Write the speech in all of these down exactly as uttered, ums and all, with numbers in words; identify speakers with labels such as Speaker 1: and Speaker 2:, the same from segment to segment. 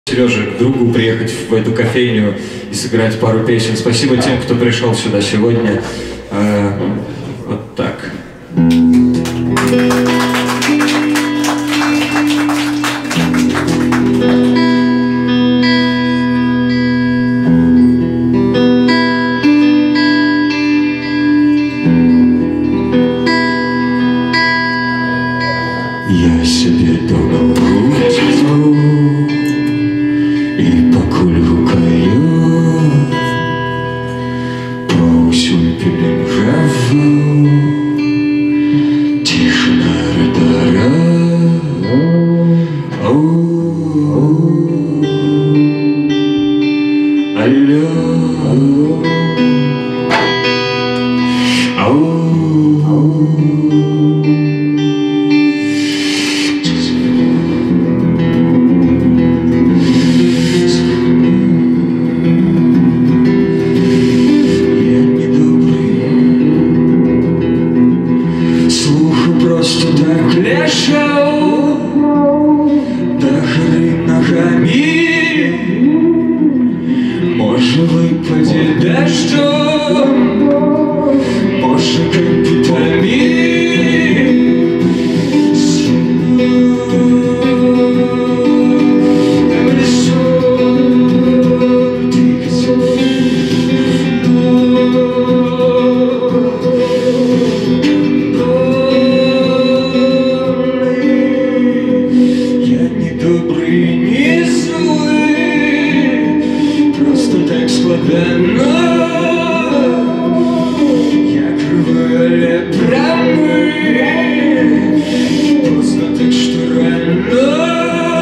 Speaker 1: Сереже, к другу приехать в эту кофейню и сыграть пару песен. Спасибо тем, кто пришел сюда сегодня. Э, вот так.
Speaker 2: Я себе давно вытянул и покуль гукаю, по усюль пеленжаву, тишина радара. Алло, ау. Просто так лежал, да хрен ногами, может выпадет дождем, может капитами. Не злый, просто так складно. Я кривая промы, поздно так что рано.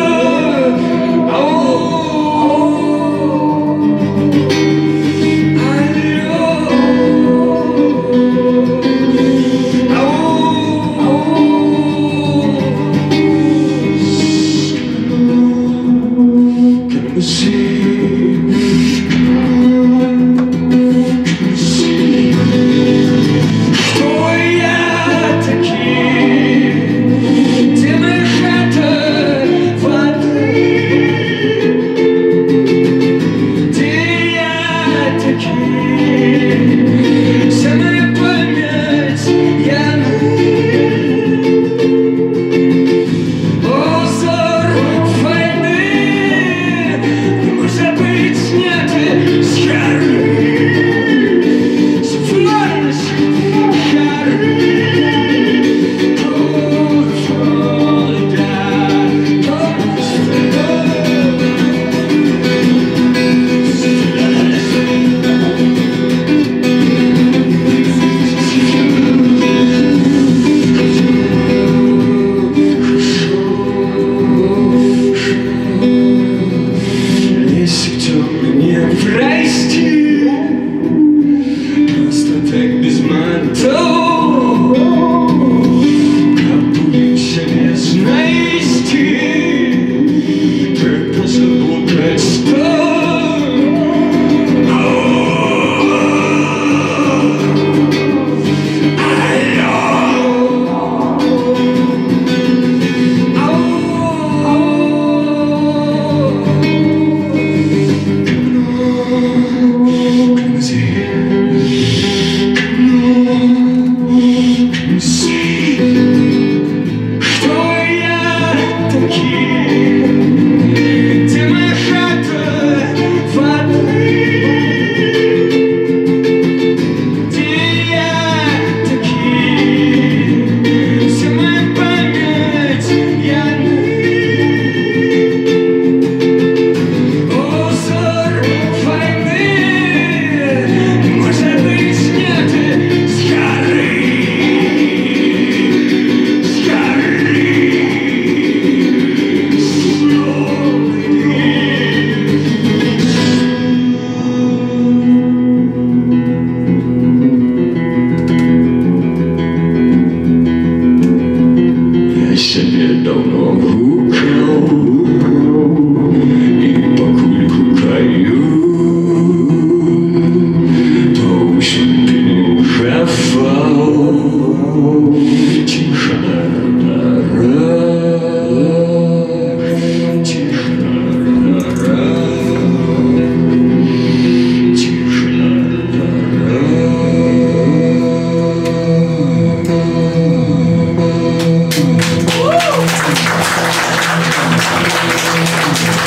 Speaker 2: Прости, просто так без мантов, капулимся без наисти, как позаблукать стол. Что я такие? Ты моя хата.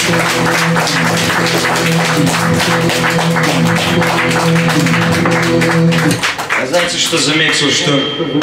Speaker 1: А знаете, что заметил, что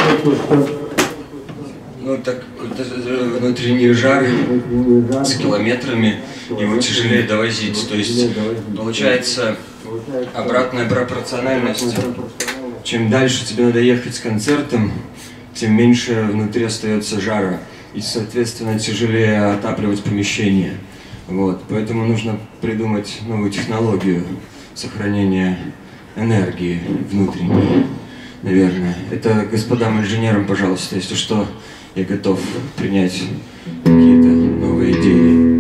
Speaker 1: ну, так, внутренний жар с километрами его тяжелее довозить. То есть получается обратная пропорциональность. Чем дальше тебе надо ехать с концертом, тем меньше внутри остается жара. И, соответственно, тяжелее отапливать помещение. Вот. Поэтому нужно придумать новую технологию сохранения энергии внутренней, наверное. Это господам инженерам, пожалуйста, если что, я готов принять какие-то новые идеи.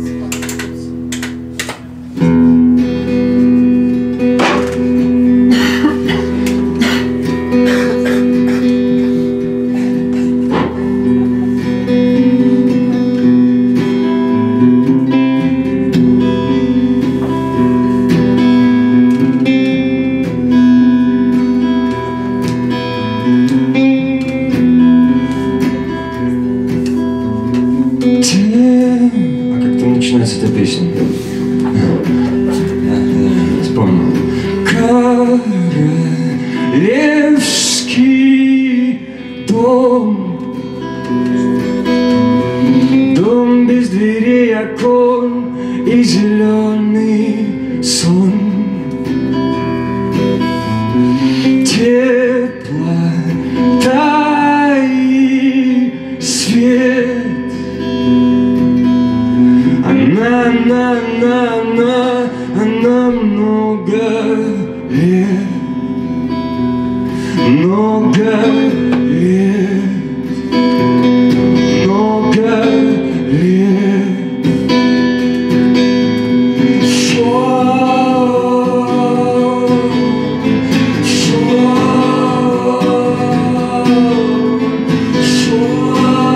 Speaker 1: Эта песня. Вспомнил. Королевский дом, дом без дверей, окон и зеленый сон. Теплота и свет. Она, она, она, она, она много лет, много лет, много лет. Шел, шел,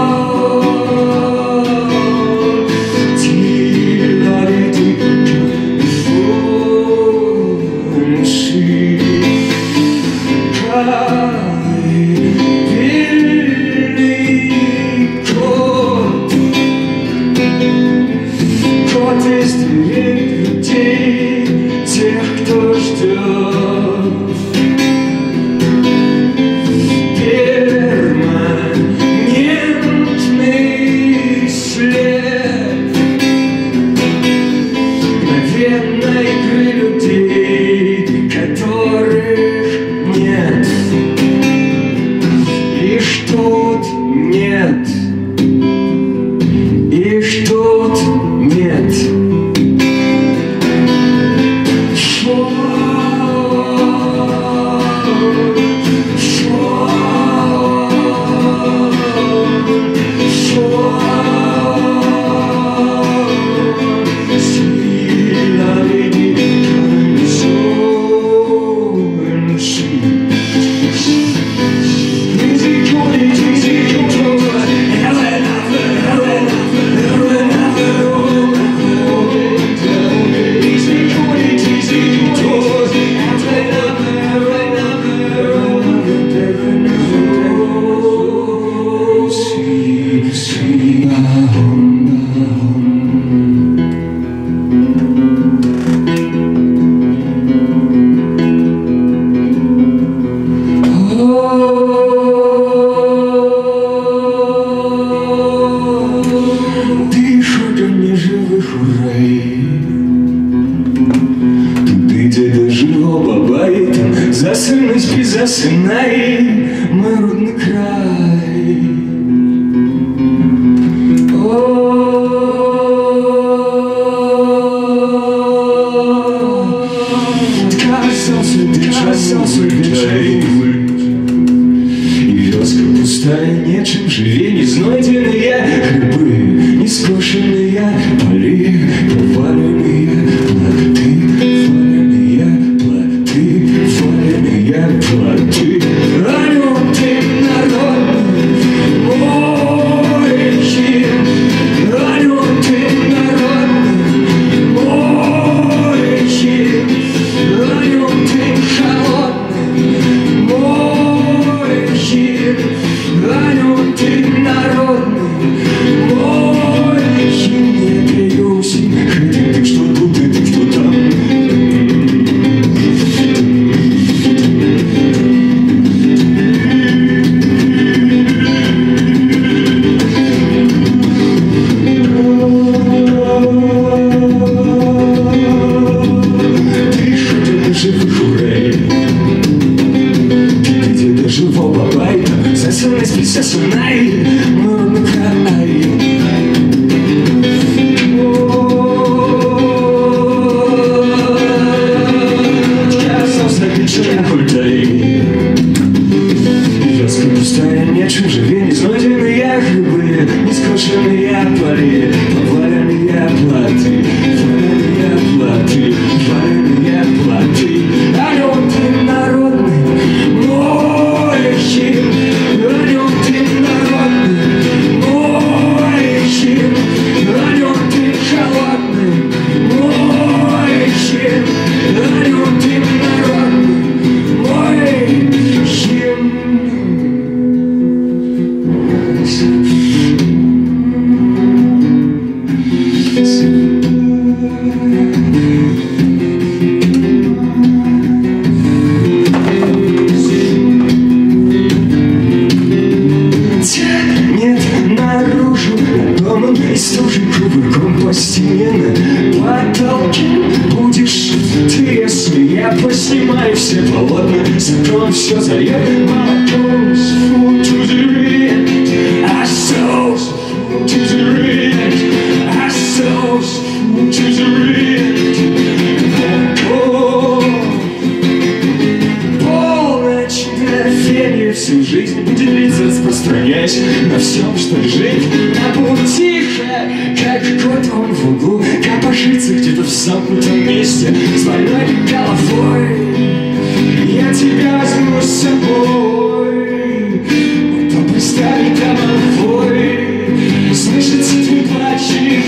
Speaker 1: тех, кто ждет перманентный след мгновенной игры людей, которых нет. И что-то нет, и что-то нет. Засынуть без засынай, мой родный край. Отказался бежать, и вёска пустая, нечем живей, не знойденные грибы, не скошенные поли, поваленные плоды, валенные плоды, валеные плоды. Ранен ты, народ мой хим, ранен ты, народ мой хим, ранен ты, холодный мой хим, ранен ты, народ.
Speaker 2: Кем будешь ты, если я поснимаю все полотна, закрою все, залью молоком? Food to the end, I saw food to the end, I saw food to the end. Полночное фенье всю жизнь будет длиться, распространяясь на всем, что лежит на пути. Как кот он в углу копошится где-то в замкнутом месте с больной головой. Я тебя возьму с собой, будто приставить домовой. Слышится твой плач и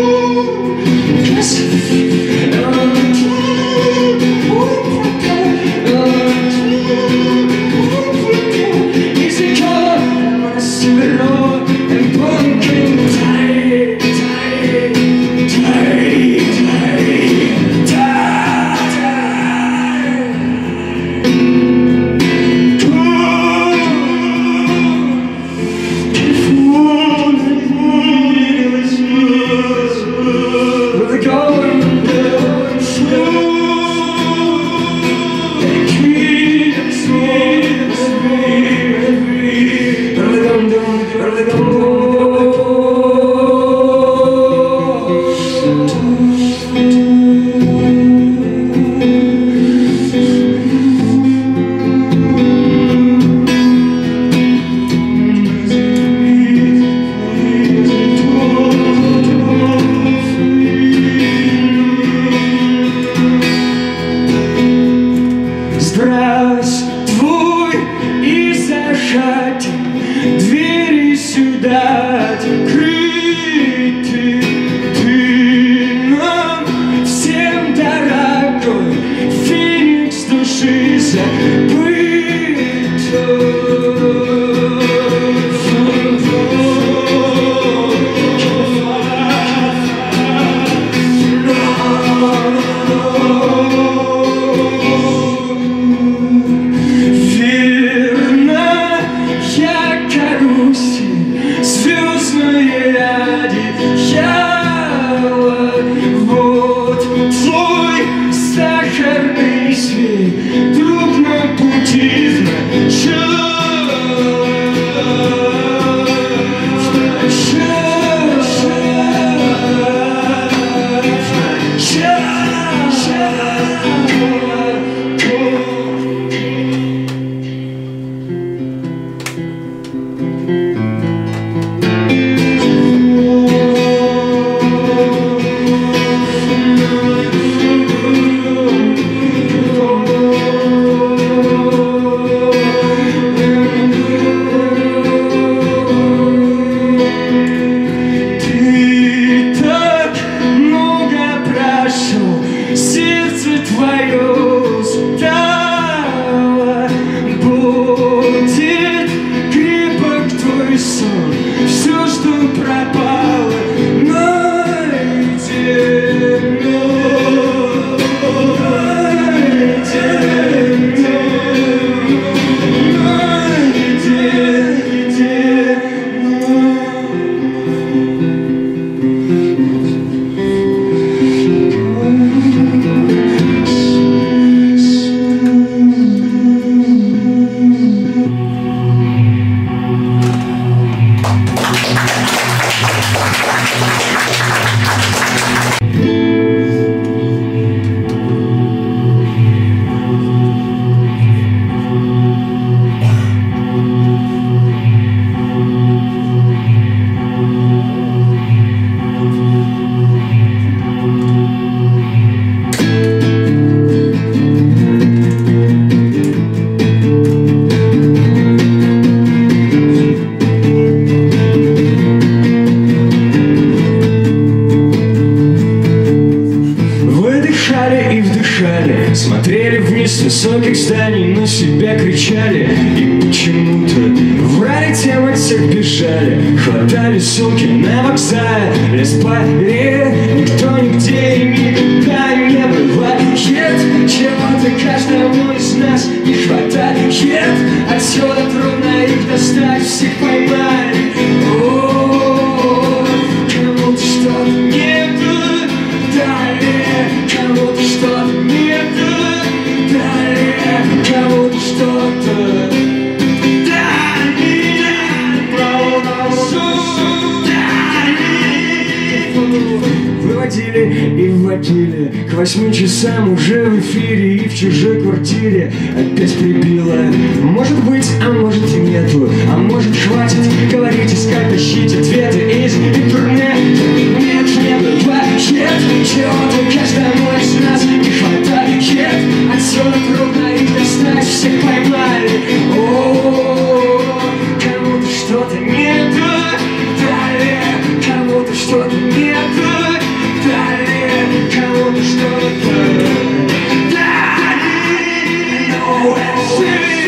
Speaker 3: Смотрели вниз с высоких зданий, на себя кричали и почему-то врали, тем от всех бежали. Хватали сумки на вокзале, лес по реке, никто нигде и никогда не бывает. Чего-то каждому из нас не хватает. Отсюда трудно их достать, всех поймали. О, кому-то что-то не дали. разбудили к восьми часам уже в эфире и в чужой квартире опять прибило. Может быть, а может и нету, а может хватит говорить, искать, тащить ответы из интернета. Нет, не бывает чего-то каждому из нас не хватает. Отсюда трудно их достать, всех поймали. О-о-о, кому-то что-то не так далее, кому-то что-то не так далее, кому-то что-то далее. No, it's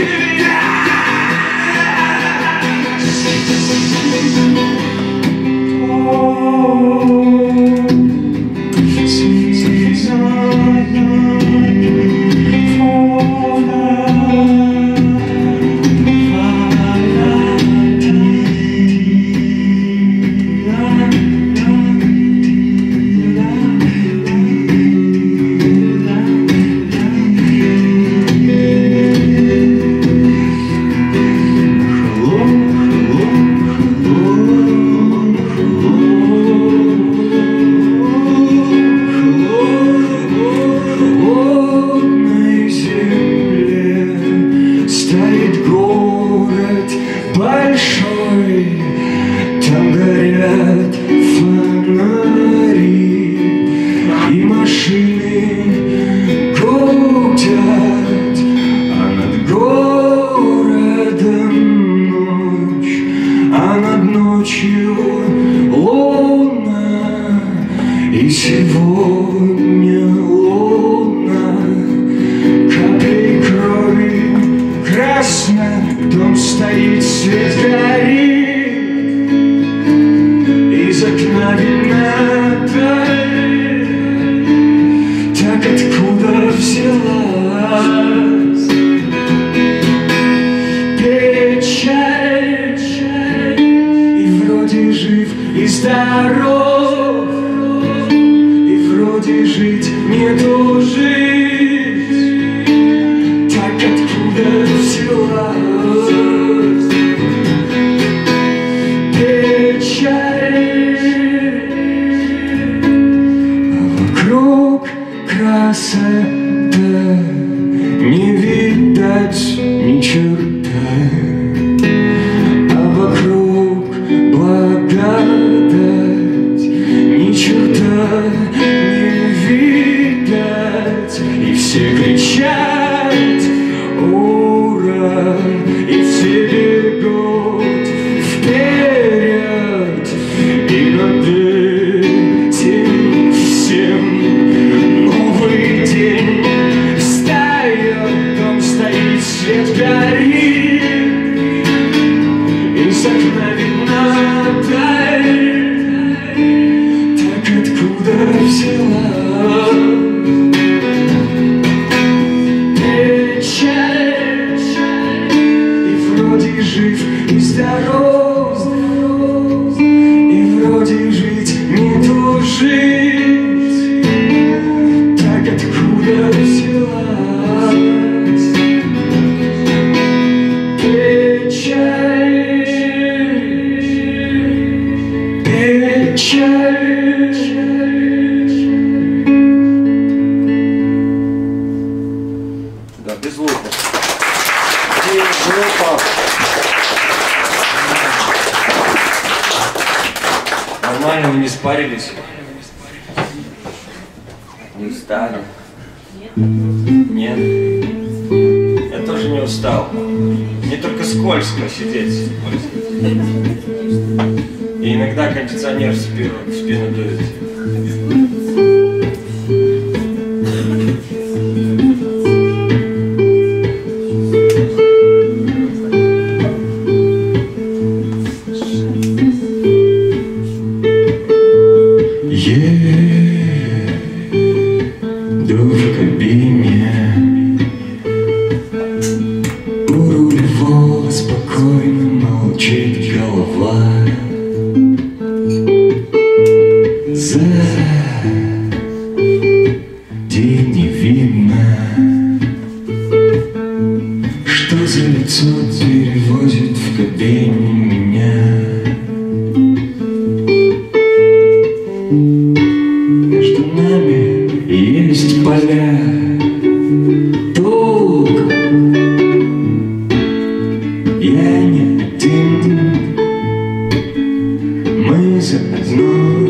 Speaker 1: Нормально, мы не спарились. Не устали? Нет. Я тоже не устал. Мне только скользко сидеть. И иногда кондиционер в спину, в спину дует.
Speaker 3: Между нами есть поля. Тут я не один, мы заодно,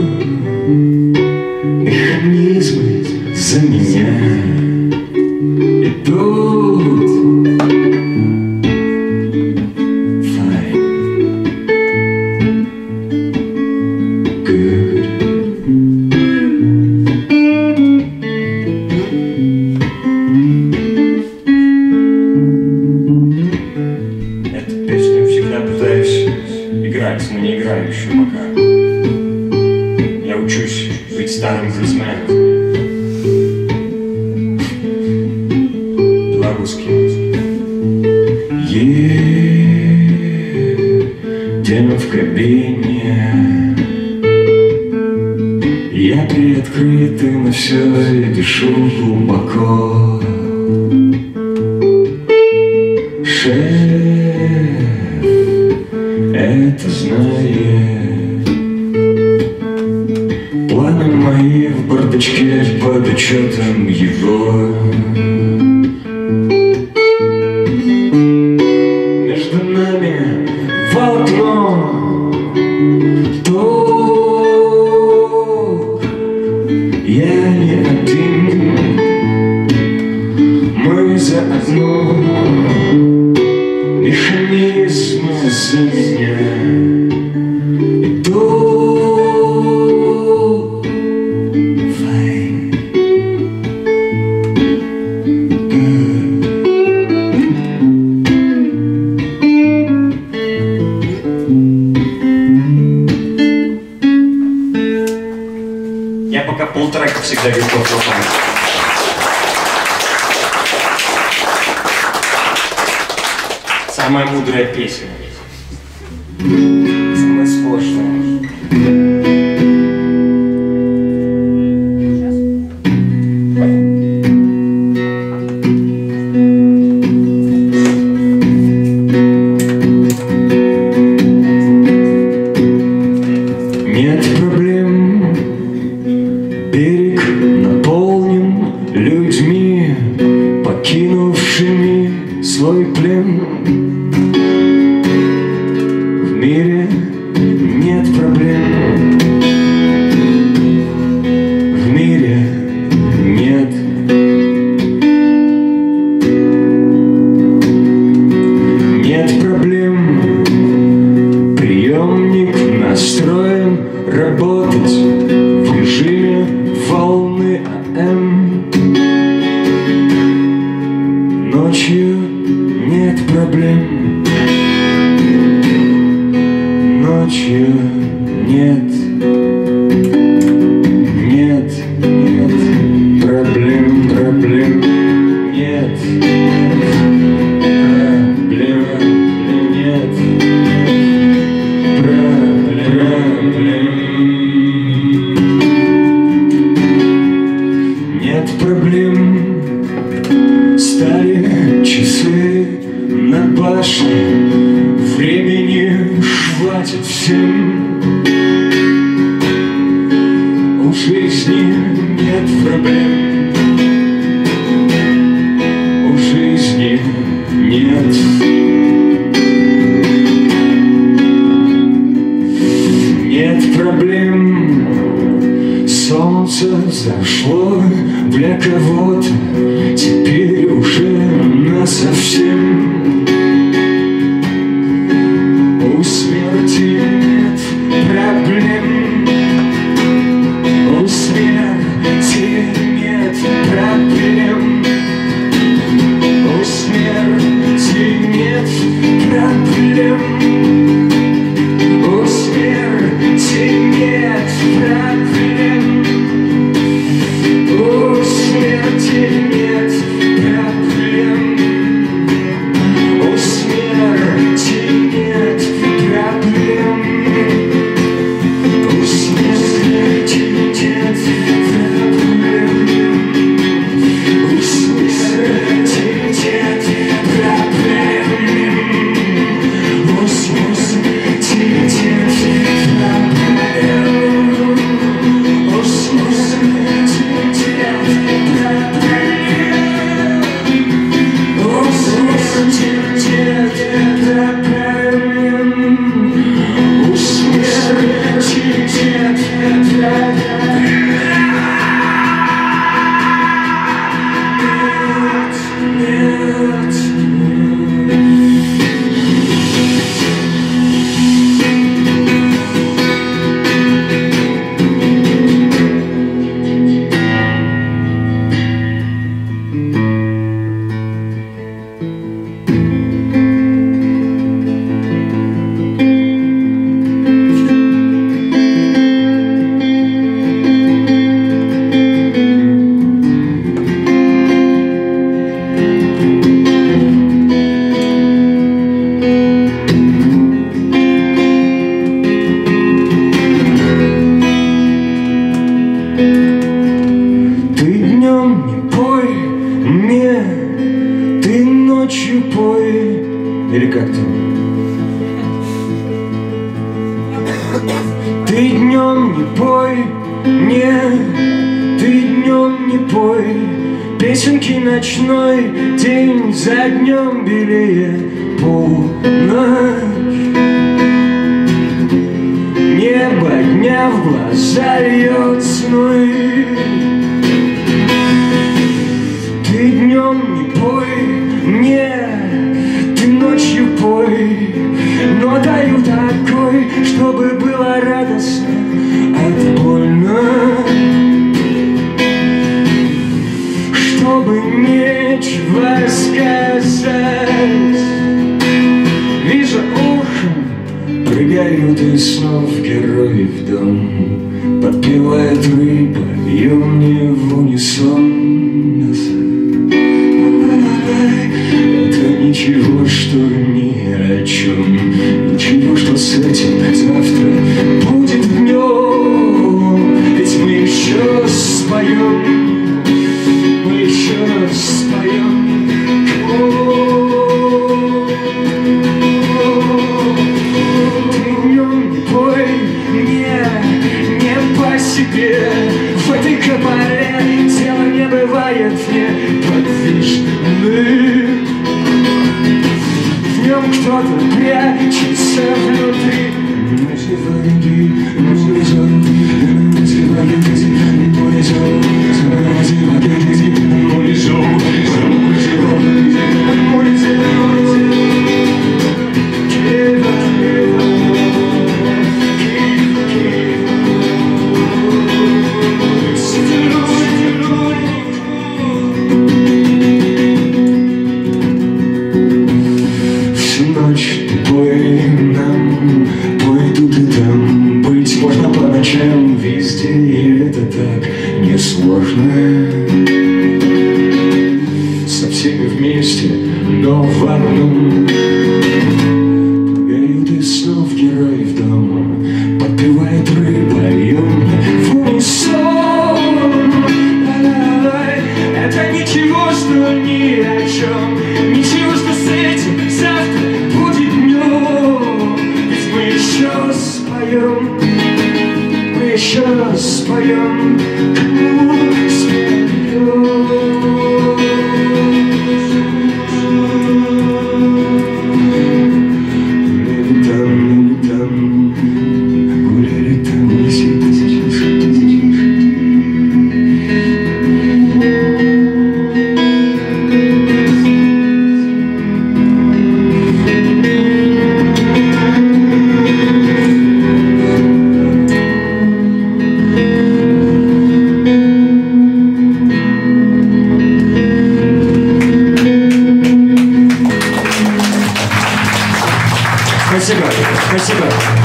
Speaker 3: механизмы за меня идут. Fine, good. Эту песню всегда пытаюсь играть, но не играю еще пока. Я учусь быть старым блюзменом. Едем в кабине, я приоткрытый, но все дышу глубоко. Шеф это знает, планы мои в бардачке под учетом его. В окно то я не один, мы заодно, механизмы за меня идут. Fine, good. Я пока полтрека всегда без голоса. Самая мудрая песня. Самая сложная. Нет проблем. Берег наполнен людьми, покинувшими свой плен. В мире нет проблем, в мире нет. Нет проблем, приемник настроен работать в режиме волны АМ. Ночью нет проблем, ночью нет, нет, нет проблем, проблем, нет, проблем, нет, проблем. Нет проблем, стали часы на башне, времени хватит всем. У жизни нет проблем, у жизни нет. Нет проблем, солнце зашло для кого-то, теперь уже насовсем. У смерти нет проблем, у смерти нет проблем, у смерти нет проблем, у смерти нет проблем, у смерти нет. ночью пой. Или как там? Ты днем не пой, нет, ты днем не пой. Песенки ночной, день за днем белее полночь. Небо дня в глаза льет сной. Ты днем не пой мне, ты ночью пой, но даю такой, чтобы было радостно, это больно, чтобы нечего сказать. Вижу ухом, прыгают из снов герои в дом, подпевает рыба, и мне в унисон. Это ничего, что ни о чем, ничего, что с этим завтра будет днем. Ведь мы еще споем, мы еще споем. Ты днем не пой мне, не по себе. В этой кабале тело не бывает неподвижным. В нем кто-то прячется внутри. Везде, и это так несложно. Со всеми вместе, но в одном. Прыгают из снов герои в дом, подпевает рыба, и он в унисон. Это ничего, что ни о чем, ничего, что с этим завтра будет днем. Ведь мы еще споем, еще споем, споем. Гуляли там, гуляли там, гуляли там, лисицы. Спасибо, спасибо.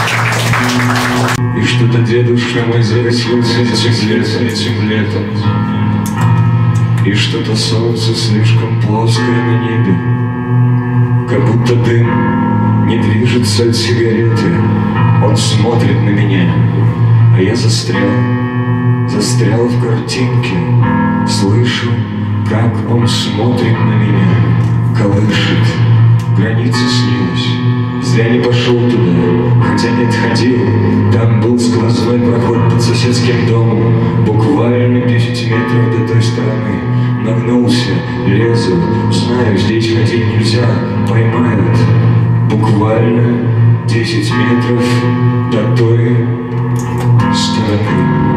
Speaker 3: И что-то дедушка мой загасился этим летом, этим летом. И что-то солнце слишком плоское на небе, как будто дым не движется от сигареты. Он смотрит на меня, а я застрял, застрял в картинке. Слышу, как он смотрит на меня, колышет. Граница снилась, зря не пошел туда, хотя нет, ходил. Там был сквозной проход под соседским домом, буквально десять метров до той стороны. Нагнулся, лезу, знаю, здесь ходить нельзя, поймают. Буквально десять метров до той стороны.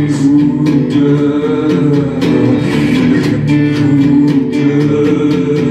Speaker 3: Good.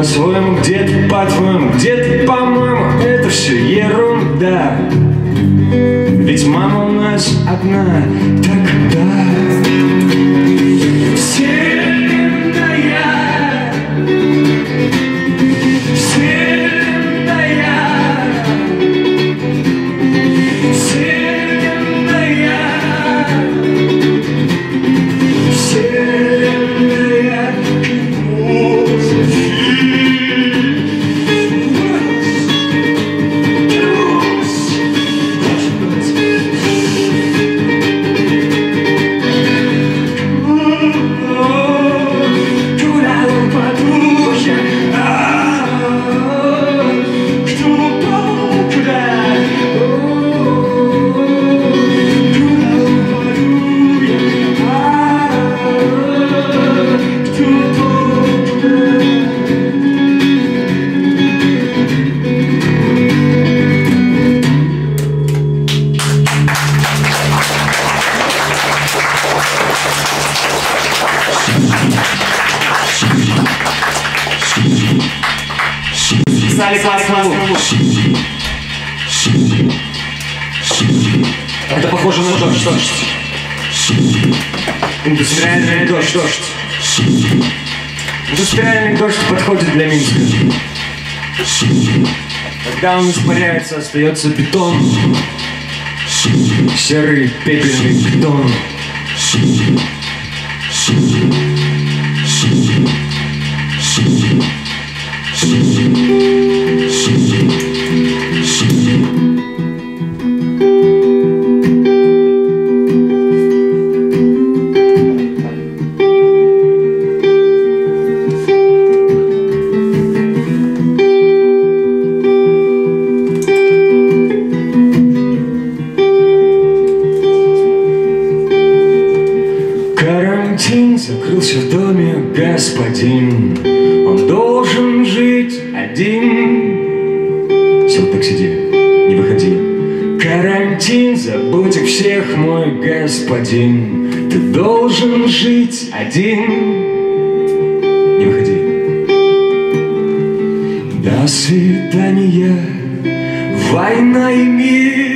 Speaker 3: по-своему, где-то по-твоему, где-то по-моему, это все ерунда. Ведь мама у нас одна, тогда Вселенная, Вселенная, Вселенная, Вселенная,
Speaker 2: это похоже на дождь, дождь. Индустриальный дождь, дождь. Индустриальный дождь подходит для Минска. Когда он испаряется, остается бетон. Серый пепельный бетон. Карантин закрылся в доме господин. Он должен жить один. Все, так сиди, не выходи. Карантин, забудь их всех, мой господин. Ты должен жить один. Не выходи. До свидания, война и мир.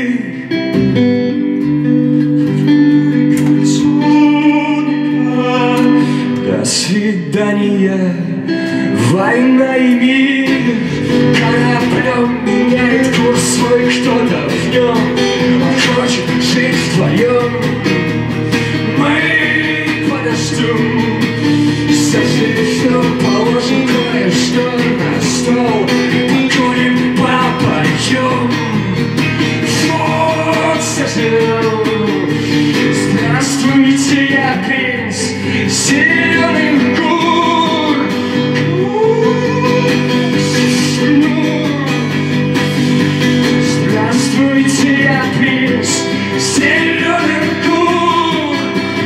Speaker 2: До свидания, война и мир. Кораблем меняет курс свой кто-то в нем. Он хочет жить вдвоем. Мы подождем. Сожгли все, положим кое-что на стол. Покурим, попоем. Вот заживем. Здравствуйте, я принц зеленых гор. Здравствуйте, я принц зеленых гор.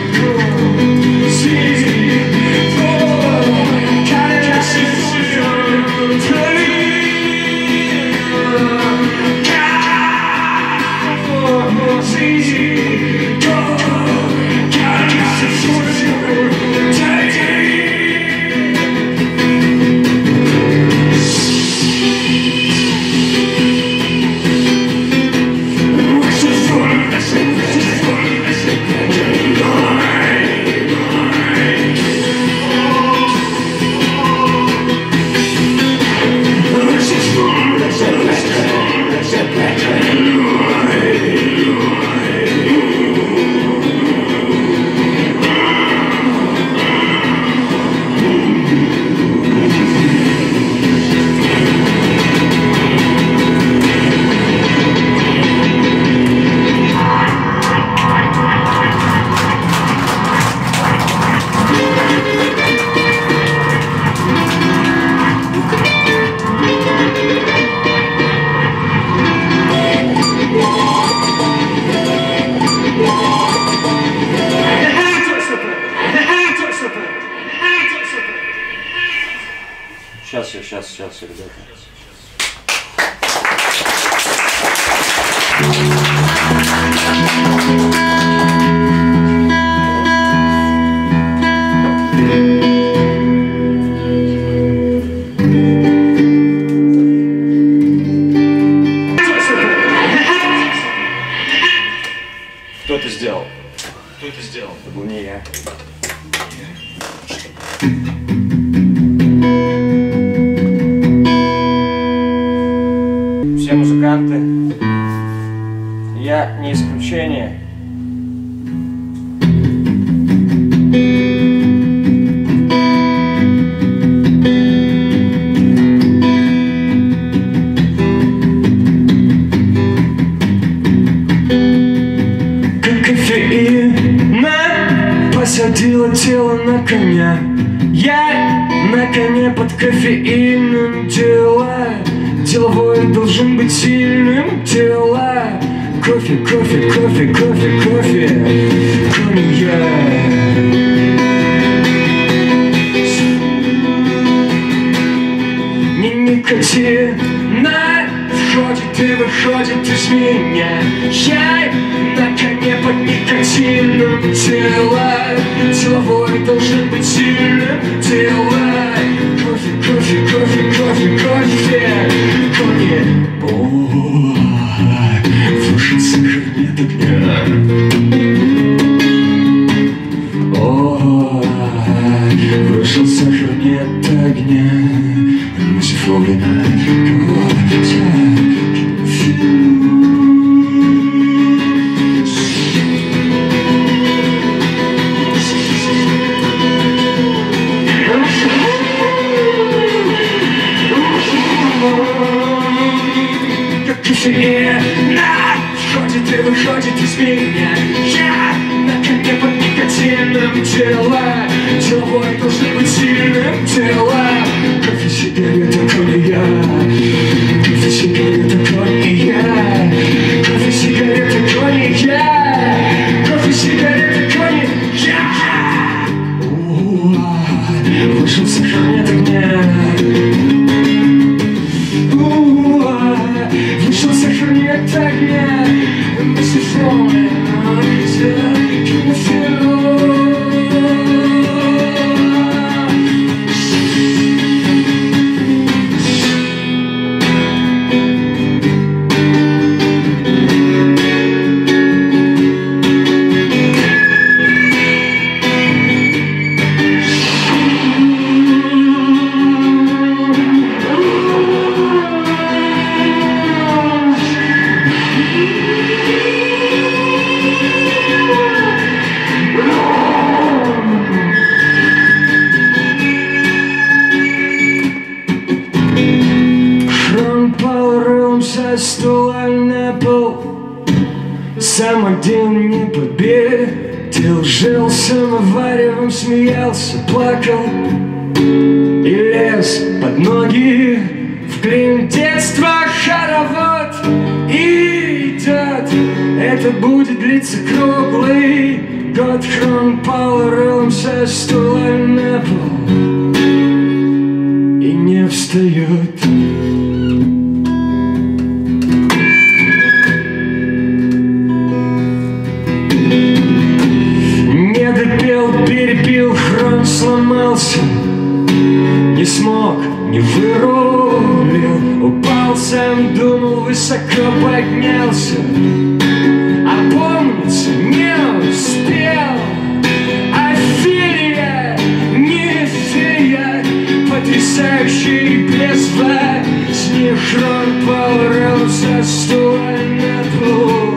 Speaker 4: Сейчас, сейчас, сейчас, ребята.
Speaker 3: Thank you. Все музыканты, я не исключение.
Speaker 2: Как кофеина посадила тело на коня. Я на коне под кофеином дела. Деловой должен быть сильным, дела. Кофе, кофе, кофе, кофе, кофе, коньяк. Не никотина входит и выходит из меня. Я на коне под никотином дела. Деловой должен быть сильным, дела. Кофе, кофе, кофе, кофе, кофе, коньяк. Вышел сахар, нет огня. О, вышел сахар, нет огня. Мусифовина. Кофеина входит и выходит из меня. Я на коне под никотином дела. Деловой должен быть сильным, дела. Кофе, сигарета, коньяк. Кофе, сигарета, коньяк. Кофе, сигарета, коньяк. Кофе, сигарета, коньяк. Вышел сахар, нет огня. Вышел сахар, нет огня. Мусифовина. Стула на пол. Сам один не победил. Жил самоваревом, смеялся, плакал и лез под ноги. В клин детства хоровод идет. Это будет длиться круглый год. Хрон пал рылом со стула на пол и не встает. Перепил, хрон сломался, не смог, не вырулил. Упал, сам думал, высоко поднялся, опомниться не успел. Офелия, не фея, потрясающий бездва. С них хрон пал со стула на пол.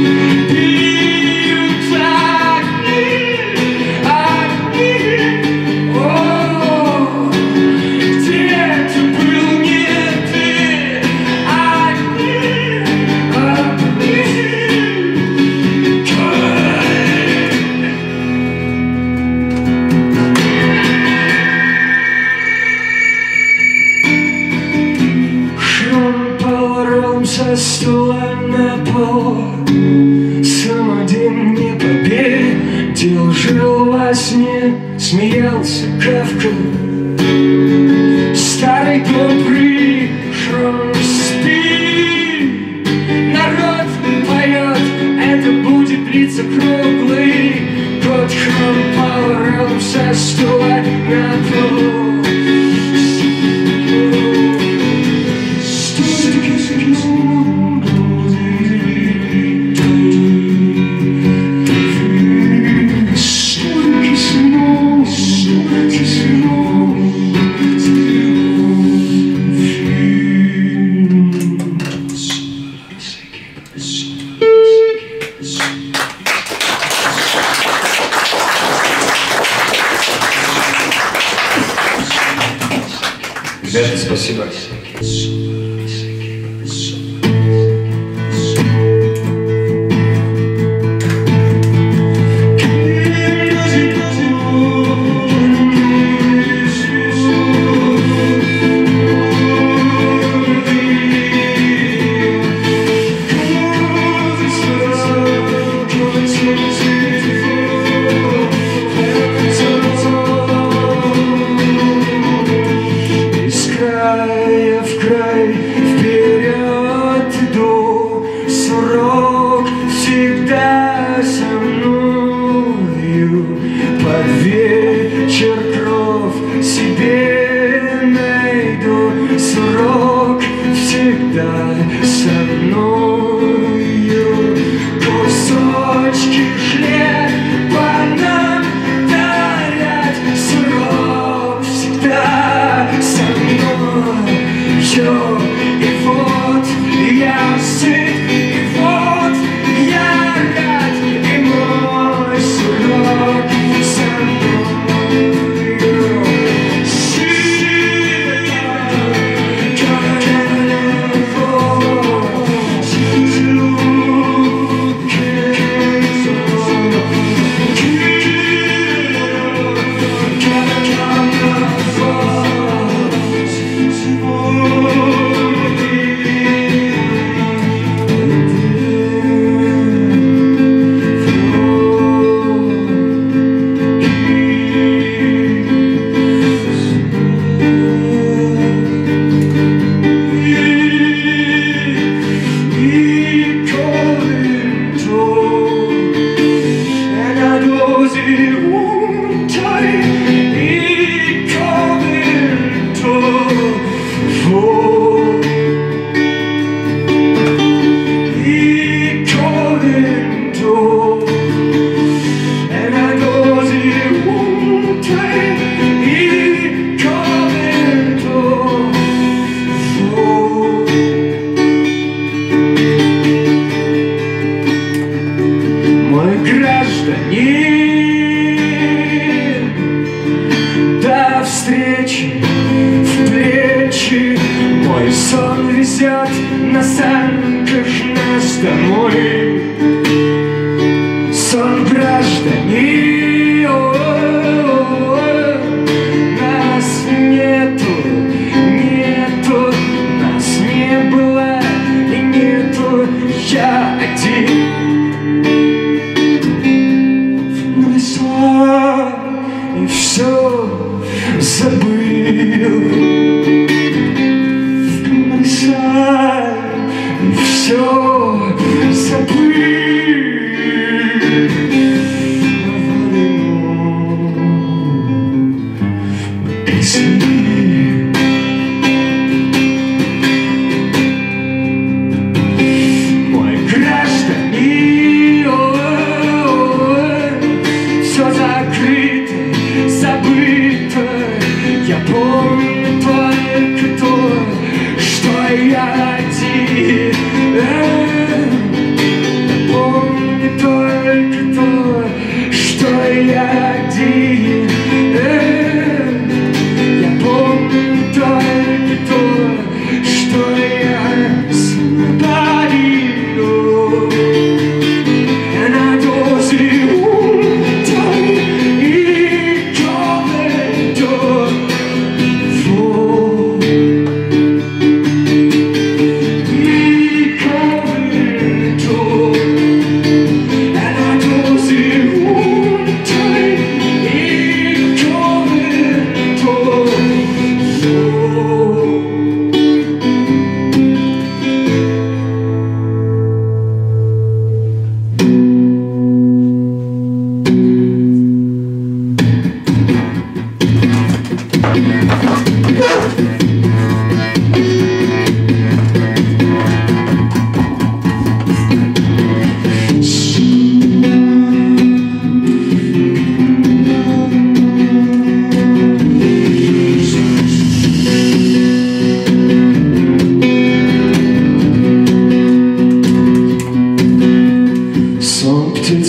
Speaker 2: Со стула на пол. Сам один не победил. Жил во сне, смеялся Кафка. Старый добрый хрон, спи. Народ поет, это будет длиться круглый год. Хрон пал со стула на пол. Kiss
Speaker 3: Ребята, спасибо.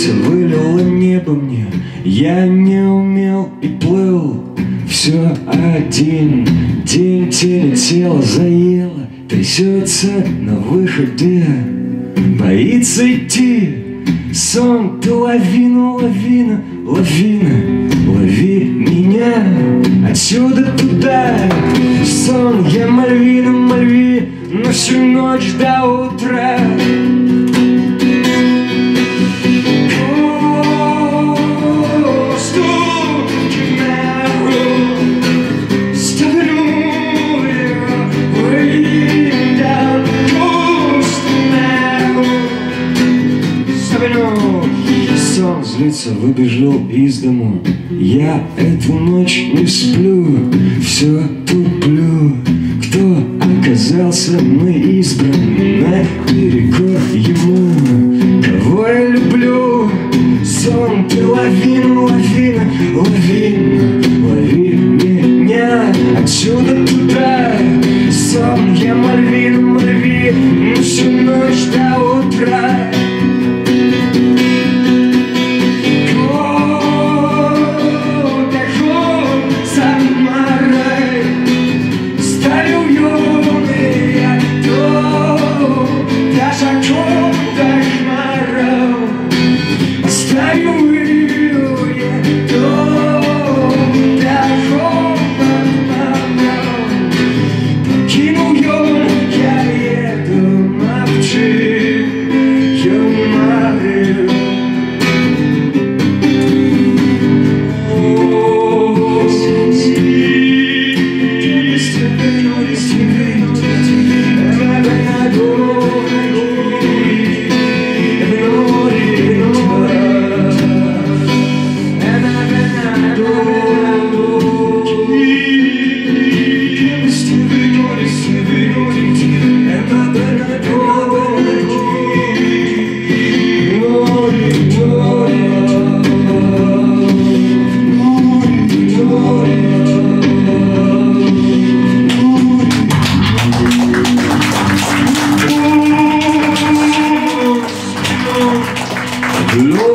Speaker 3: Я не умел и плыл, все один день теле тело заело, трясется на выходе, боится идти. Сон, ты лавина, лавина, лавина, лови меня отсюда туда. Сон, я Мальвина, Мальви, на всю ночь до утра. Сон злится, выбежал из дому. Я эту ночь не сплю, все туплю. Кто оказался мой избранный наперекор ему? Кого я люблю? Сон, ты лавина, лавина, лавина, лови меня отсюда туда. Сон, я Мальвина, Мальви, на всю ночь до утра. Lord